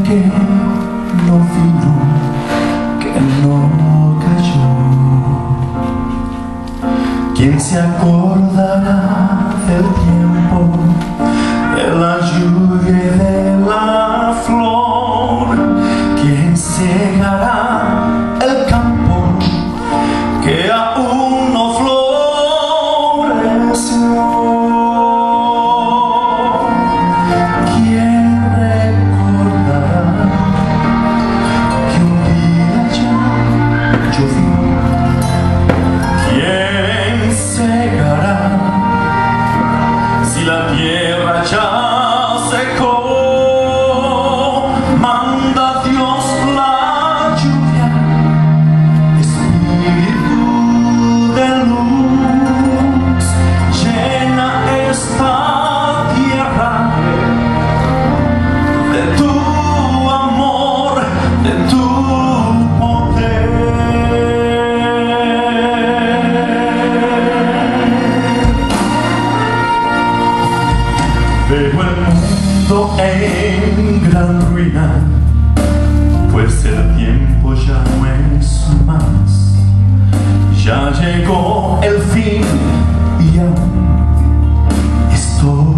que no vino, que no cayó. ¿Quién se acordará del tiempo, de la lluvia y de la flor? ¿Quién segará el campo que aún no floreció? ¿Quién recordará que un día ya llovió? ¿Quién segará si la tierra ya secó? Manda Dios la lluvia, espíritu de luz, llena esta tierra de tu amor, de tu poder. Veo el mundo en gran ruina, pues el tiempo ya no es más. Ya llegó el fin y aún estoy